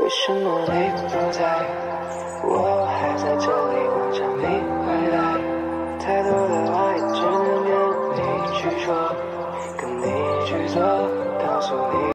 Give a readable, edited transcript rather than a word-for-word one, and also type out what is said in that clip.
为什么你不在？我还在这里望着你回来，太多的爱只能跟你去说，跟你去做，告诉你。